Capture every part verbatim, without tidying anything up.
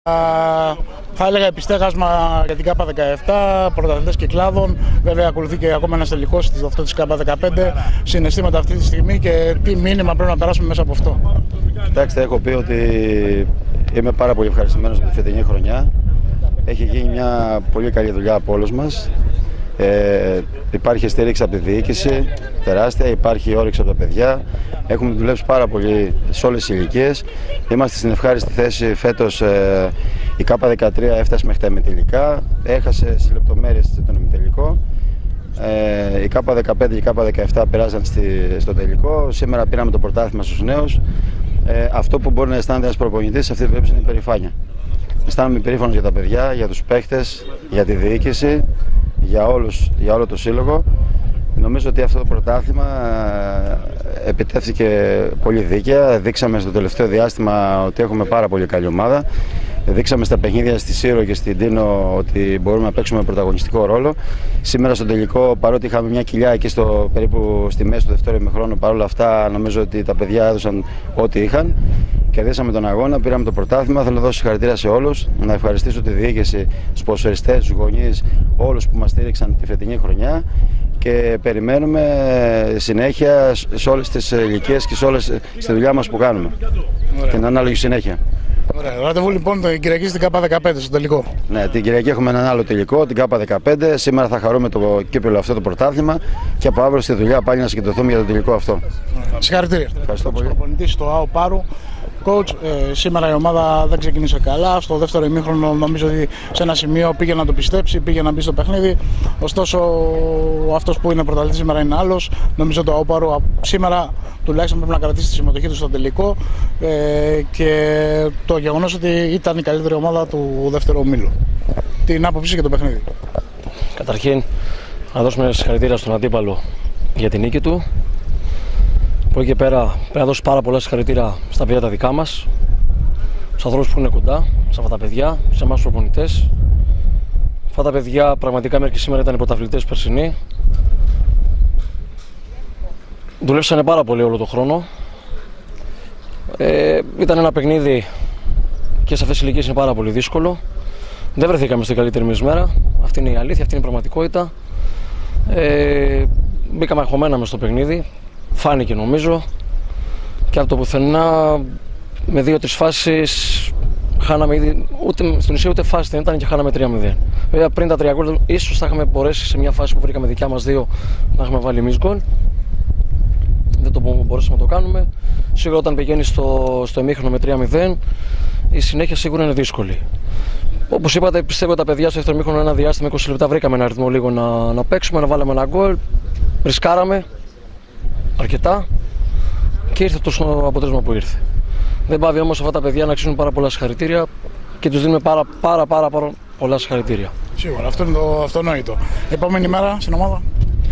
Θα έλεγα επιστέγασμα για την ΚΑΠΑ δεκαεπτά, πρωταθλητές κυκλάδων. Βέβαια, ακολουθεί και ακόμα ένας τελικός αυτό της ΚΑΠΑ δεκαπέντε. Συναισθήματα αυτή τη στιγμή και τι μήνυμα πρέπει να περάσουμε μέσα από αυτό. Κοιτάξτε, έχω πει ότι είμαι πάρα πολύ ευχαριστημένος από τη φετινή χρονιά. Έχει γίνει μια πολύ καλή δουλειά από όλους μας. Ε, υπάρχει στήριξη από τη διοίκηση τεράστια, υπάρχει όρεξη από τα παιδιά. Έχουμε δουλέψει πάρα πολύ σε όλες τις ηλικίες. Είμαστε στην ευχάριστη θέση φέτος. Ε, η ΚΑΠΑ δεκατρία έφτασε μέχρι τα ημιτελικά, έχασε στις λεπτομέρειες τον ημιτελικό. Ε, η ΚΑΠΑ δεκαπέντε και η ΚΑΠΑ δεκαεπτά περάσαν στη, στο τελικό. Σήμερα πήραμε το πρωτάθλημα στους νέους. Ε, αυτό που μπορεί να αισθάνεται ένας προπονητής σε αυτή την περίπτωση είναι η περηφάνεια. Αισθάνομαι περήφανος για τα παιδιά, για τους παίχτες, για τη διοίκηση, για, όλους, για όλο το σύλλογο. Νομίζω ότι αυτό το πρωτάθλημα επιτεύχθηκε πολύ δίκαια. Δείξαμε στο τελευταίο διάστημα ότι έχουμε πάρα πολύ καλή ομάδα. Δείξαμε στα παιχνίδια στη Σύρο και στην Τίνο ότι μπορούμε να παίξουμε πρωταγωνιστικό ρόλο. Σήμερα στο τελικό, παρότι είχαμε μια κοιλιά εκεί στο, περίπου στη μέση του δεύτερου ημιχρόνου, παρόλα αυτά νομίζω ότι τα παιδιά έδωσαν ό,τι είχαν. Κερδίσαμε τον αγώνα, πήραμε το πρωτάθλημα. Θέλω να δώσω συγχαρητήρια σε όλους, να ευχαριστήσω τη διοίκηση, τους ποδοσφαιριστές, τους γονείς, όλους που μας στήριξαν τη φετινή χρονιά. Και περιμένουμε συνέχεια σε όλες τις ηλικίες και σε όλες στη δουλειά μας που κάνουμε. Ωραία. Την ανάλογη συνέχεια. Ωραία. Ραντεβού λοιπόν την Κυριακή στην ΚΑΠΑ δεκαπέντε στο τελικό. Ναι, την Κυριακή έχουμε έναν άλλο τελικό, την ΚΑΠΑ δεκαπέντε. Σήμερα θα χαρούμε το κύπελλο αυτό το πρωτάθλημα και από αύριο στη δουλειά πάλι να συγκεντρωθούμε για το τελικό αυτό. Συγχαρητήρια. Ευχαριστώ πολύ. Προπονητής στο ΑΟ Πάρου. Coach, ε, σήμερα η ομάδα δεν ξεκίνησε καλά. Στο δεύτερο ημίχρονο νομίζω ότι σε ένα σημείο πήγε να το πιστέψει, πήγε να μπει στο παιχνίδι. Ωστόσο, αυτός που είναι πρωταθλητής σήμερα είναι άλλος. Νομίζω το ΑΟ Πάρου σήμερα τουλάχιστον πρέπει να κρατήσει τη συμμετοχή του στο τελικό ε, και το γεγονός ότι ήταν η καλύτερη ομάδα του δεύτερου ομίλου. Την άποψη και το παιχνίδι. Καταρχήν, να δώσουμε συγχαρητήρια στον αντίπαλο για την νίκη του. Από εκεί και πέρα πρέπει να δώσει πάρα πολλά συγχαρητήρια στα παιδιά τα δικά μας, στους ανθρώπους που είναι κοντά, σε αυτά τα παιδιά, σε εμάς τους προπονητές. Αυτά τα παιδιά πραγματικά μέχρι και σήμερα ήταν οι πρωταθλητές περσινοί. Δουλέψανε πάρα πολύ όλο τον χρόνο. Ε, ήταν ένα παιχνίδι και σε αυτές τις ηλικίες είναι πάρα πολύ δύσκολο. Δεν βρεθήκαμε στην καλύτερη μας μέρα. Αυτή είναι η αλήθεια, αυτή είναι η πραγματικότητα. Ε, μπήκαμε αγχωμένα μες στο παιχνίδι. Φάνηκε νομίζω και από το πουθενά με δύο-τρεις φάσεις χάναμε ήδη, ούτε, στην ουσία ούτε φάση δεν ήταν και χάναμε τρία μηδέν. Βέβαια πριν τα τρία γκολ ίσως θα είχαμε μπορέσει σε μια φάση που βρήκαμε δικιά μας δύο να είχαμε βάλει εμείς γκολ. Δεν το μπορέσαμε να το κάνουμε. Σίγουρα όταν πηγαίνει στο, στο εμίχρονο με τρία μηδέν η συνέχεια σίγουρα είναι δύσκολη. Όπως είπατε, πιστεύω τα παιδιά στο δεύτερο εμίχρονο ένα διάστημα είκοσι λεπτά βρήκαμε ένα αριθμό λίγο να, να παίξουμε, να βάλαμε ένα γκολ. Ρισκάραμε αρκετά και ήρθε το αποτέλεσμα που ήρθε. Δεν πάβει όμως αυτά τα παιδιά να αξίζουν πάρα πολλά συγχαρητήρια και τους δίνουμε πάρα πάρα πάρα, πάρα πολλά συγχαρητήρια. Σίγουρα, αυτό είναι το αυτονόητο. Επόμενη μέρα στην ομάδα.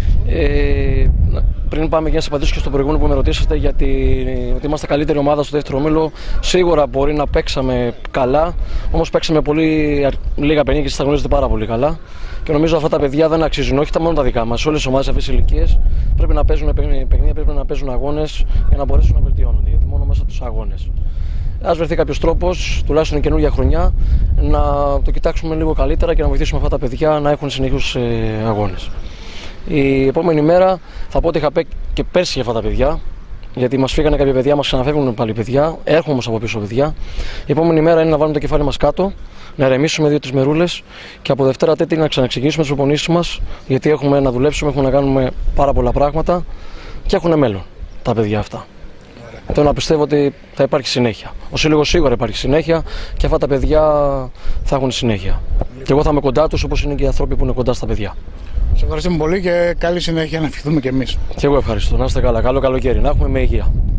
Ε, πριν πάμε για να σας απαντήσω και στο προηγούμενο που με ρωτήσατε γιατί ότι είμαστε καλύτερη ομάδα στο δεύτερο όμιλο, σίγουρα μπορεί να παίξαμε καλά, όμως παίξαμε πολύ λίγα παιχνίδια και σας τα γνωρίζετε πάρα πολύ καλά. Και νομίζω αυτά τα παιδιά δεν αξίζουν, όχι τα μόνο τα δικά μας. Όλες οι ομάδες αυτές τις ηλικίες πρέπει να παίζουν παιχνίδια, πρέπει να παίζουν αγώνες για να μπορέσουν να βελτιώνονται. Γιατί μόνο μέσα από τους αγώνες. Ας βρεθεί κάποιος τρόπος, τουλάχιστον η καινούργια χρονιά, να το κοιτάξουμε λίγο καλύτερα και να βοηθήσουμε αυτά τα παιδιά να έχουν συνεχείς αγώνες. Η επόμενη μέρα θα πω ότι είχα πει και πέρσι για αυτά τα παιδιά. Γιατί μας φύγανε κάποια παιδιά, μας ξαναφεύγουν πάλι παιδιά. Έρχομαι όμως από πίσω παιδιά. Η επόμενη μέρα είναι να βάλουμε το κεφάλι μας κάτω, να ηρεμήσουμε δύο-τρεις μερούλες και από Δευτέρα Τέτη να ξαναξεκινήσουμε τις προπονήσεις μας. Γιατί έχουμε να δουλέψουμε, έχουμε να κάνουμε πάρα πολλά πράγματα και έχουν μέλλον τα παιδιά αυτά. Θέλω να πιστεύω ότι θα υπάρχει συνέχεια. Ο σύλλογος σίγουρα υπάρχει συνέχεια και αυτά τα παιδιά θα έχουν συνέχεια. Και εγώ θα είμαι κοντά τους όπως είναι και οι άνθρωποι που είναι κοντά στα παιδιά. Σε ευχαριστούμε πολύ και καλή συνέχεια να ευχηθούμε κι εμείς. Και εγώ ευχαριστώ. Να είστε καλά. Καλό καλοκαίρι. Να έχουμε με υγεία.